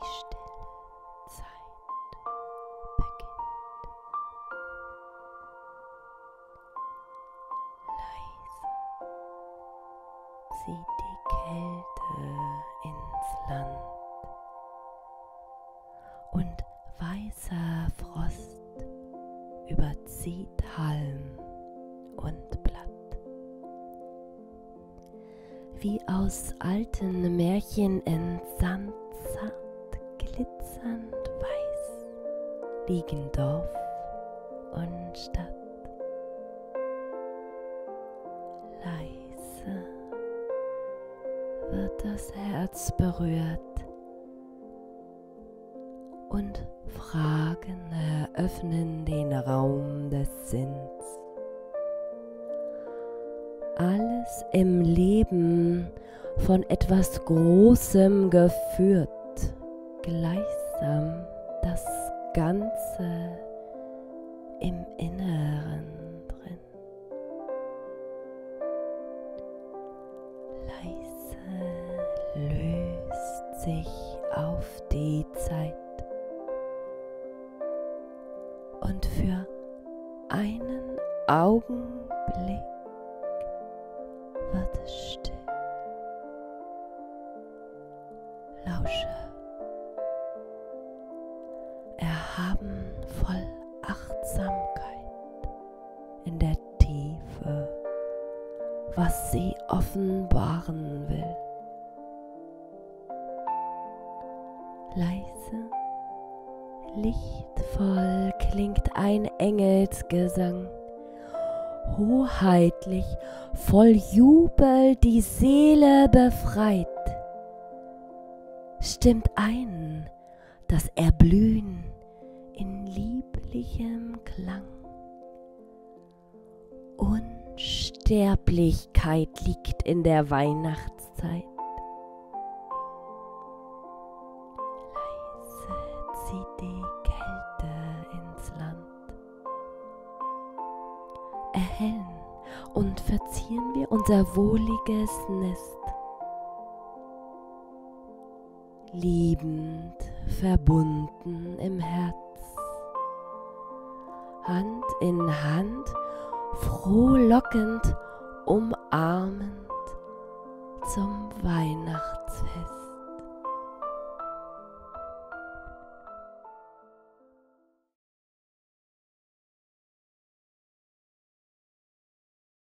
Die stille Zeit beginnt. Leise zieht die Kälte ins Land und weißer Frost überzieht Halm und Blatt. Wie aus alten Märchen entsandt, zart, glitzernd weiß, liegen Dorf und Stadt. Leise wird das Herz berührt und Fragen eröffnen den Raum des Sinns. Alles im Leben von etwas Großem geführt, gleichsam das Ganze im Inneren drin. Leise löst sich auf die Zeit und für einen Augenblick wird es still. Lausche, erhaben voll Achtsamkeit in der Tiefe, was sie offenbaren will. Leise, lichtvoll klingt ein Engelsgesang, hoheitlich, voll Jubel die Seele befreit, stimmt ein das Erblühen in lieblichem Klang. Unsterblichkeit liegt in der Weihnachtszeit. Leise zieht die Kälte ins Land. Erhellen und verzieren wir unser wohliges Nest. Liebend verbunden im Herz, Hand in Hand, frohlockend, umarmend zum Weihnachtsfest.